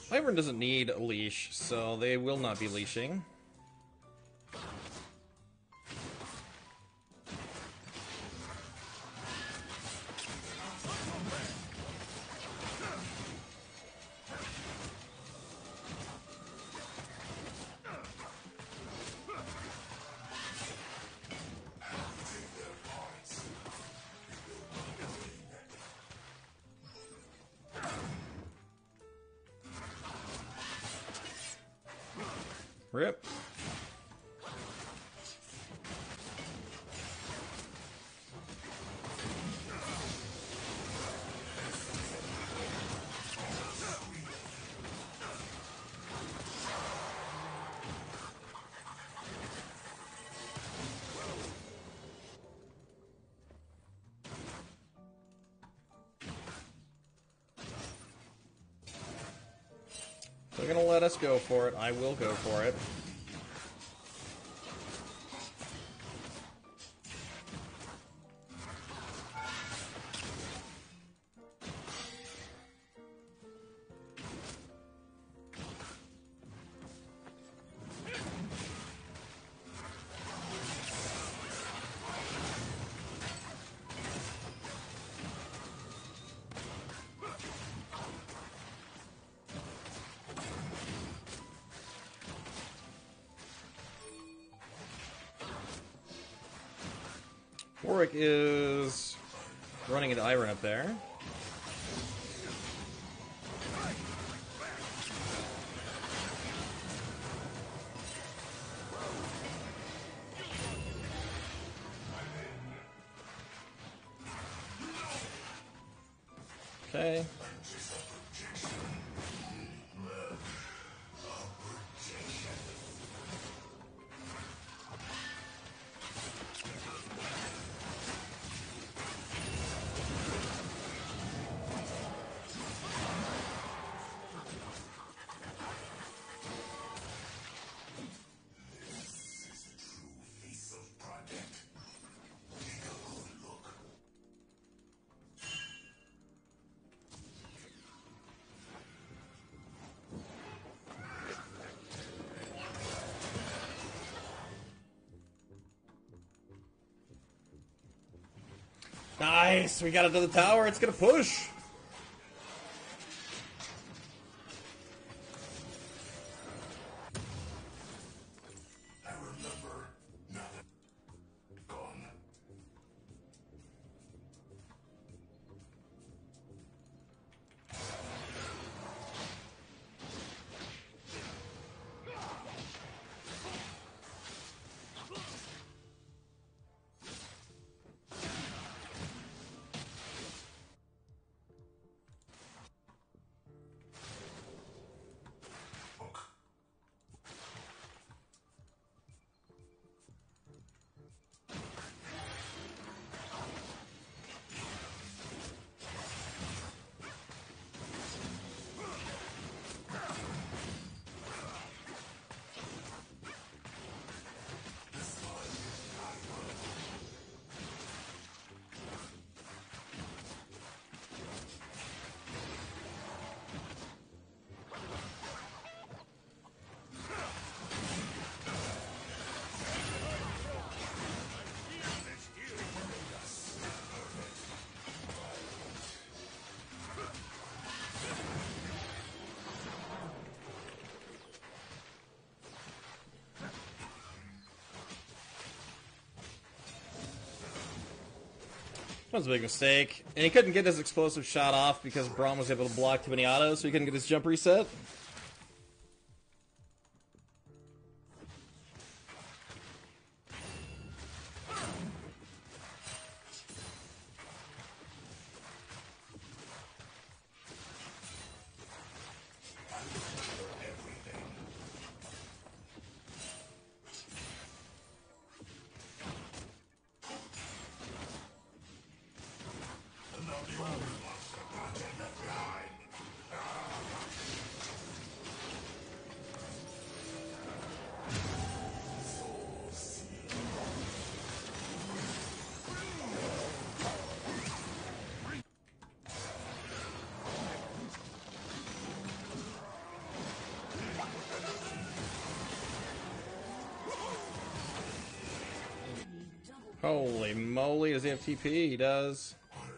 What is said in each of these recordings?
Wyvern doesn't need a leash, so they will not be leashing. Rip. They're gonna let us go for it. I will go for it. Warwick is running into Iron up there. Okay. Nice! We got it to the tower. It's gonna push. That was a big mistake. And he couldn't get his explosive shot off because Braum was able to block too many autos, so he couldn't get his jump reset. Holy moly, does he have TP? He does.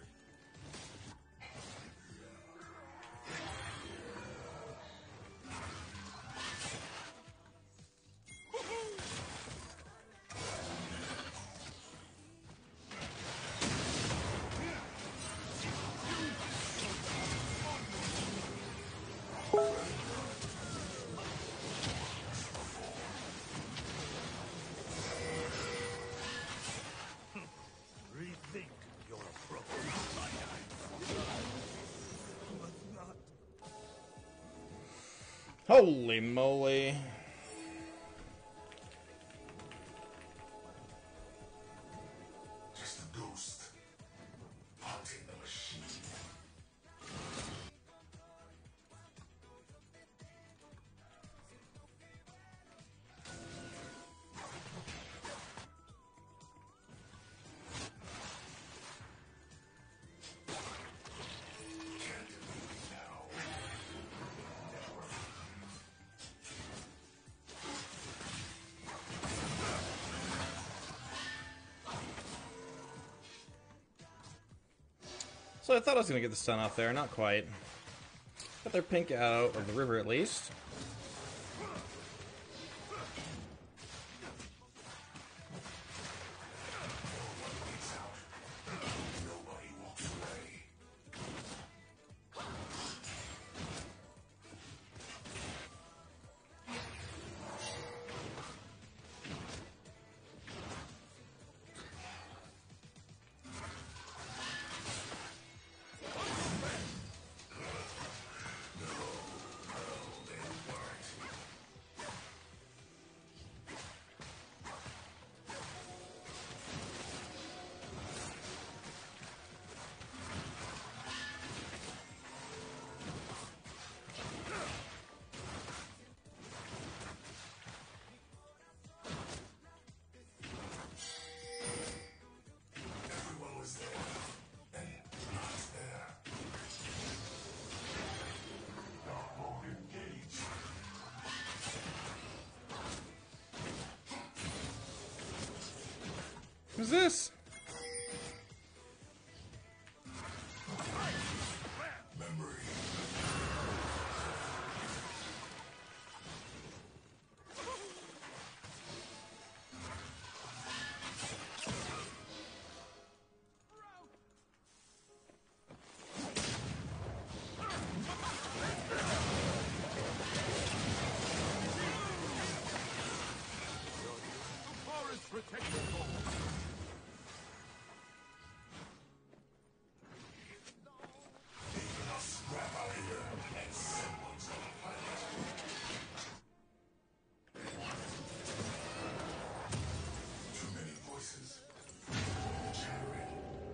Rethink your approach. Holy moly. Just a ghost haunting the machine. Can't leave now. So I thought I was going to get the stun off there, not quite. Got their Pyke out of the river at least. Nobody walks away. Everyone was there and not there. Dark mode engaged. Who's this? Memory. Forest protection force. Taking a scrap out here and someone's on the planet. Too many voices. Chattering.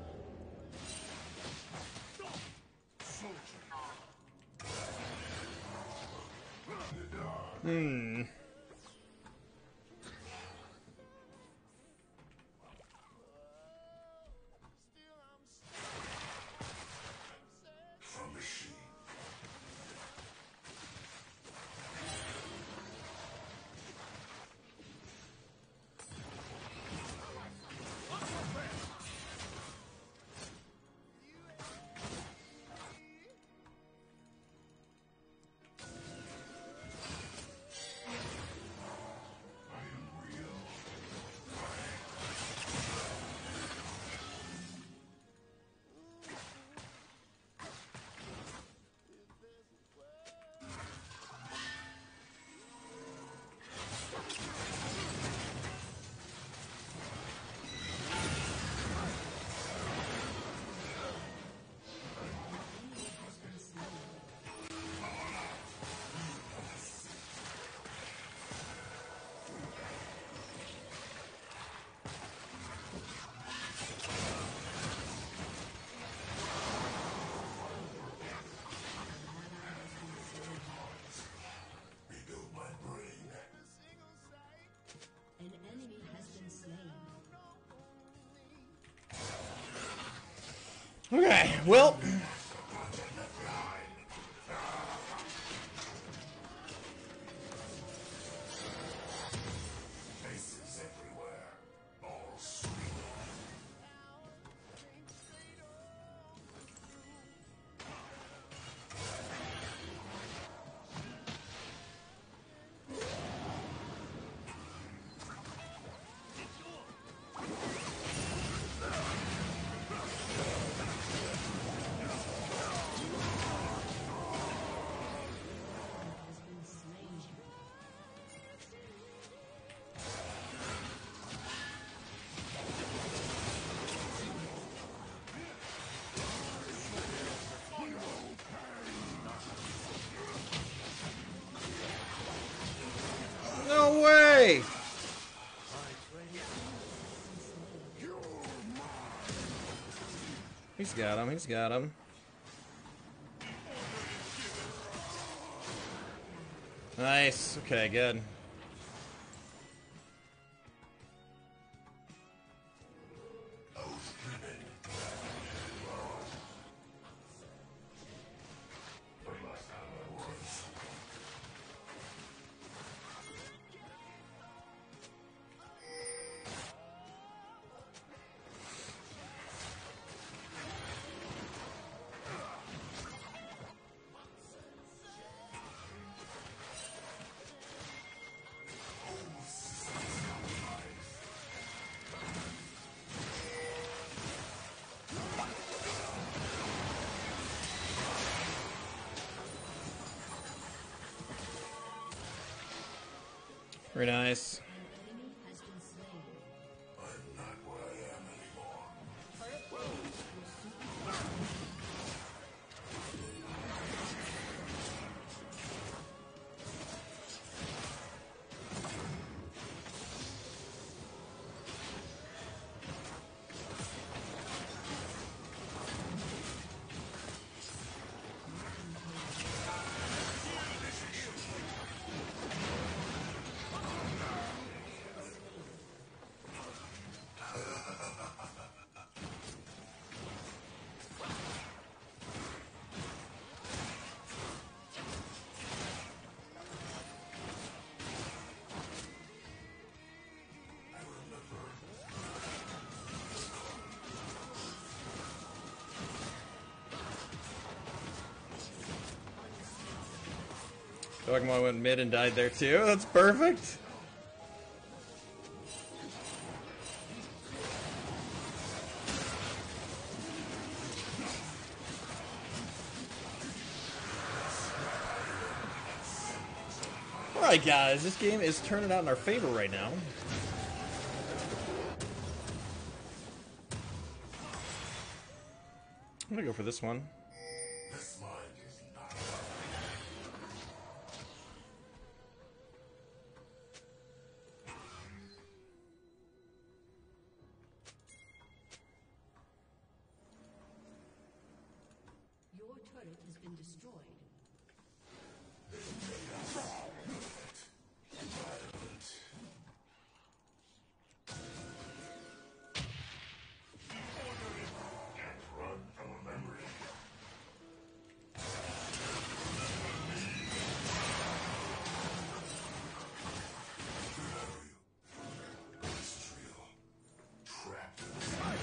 From machine. I am real. Rebuild my brain. An enemy has been slain. Okay, well, Faces everywhere. All screaming. He's got him. He's got him. Nice. Okay, good. Very nice. I'm not where I am anymore. Dogma went mid and died there too. That's perfect. Alright guys, this game is turning out in our favor right now. I'm gonna go for this one. This mind is not Your turret has been destroyed. run from a memory. Trapped inside.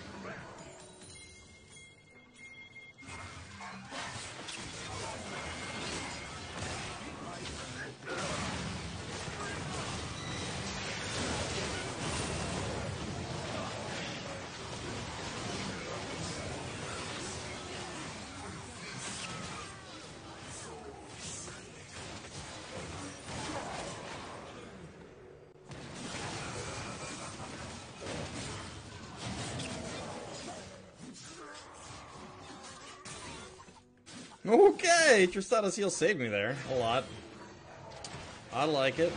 Okay, Tristana's heal saved me there a lot. I like it.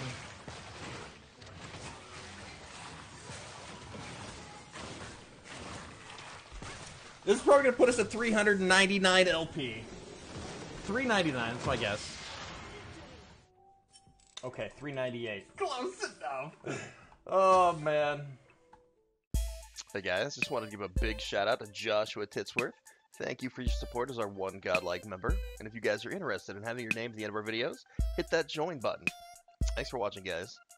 This is probably gonna put us at 399 LP. 399, that's my guess. Okay, 398. Close enough. Oh man. Hey guys, just wanted to give a big shout out to Joshua Titsworth. Thank you for your support as our one godlike member. And if you guys are interested in having your name at the end of our videos, hit that join button. Thanks for watching, guys.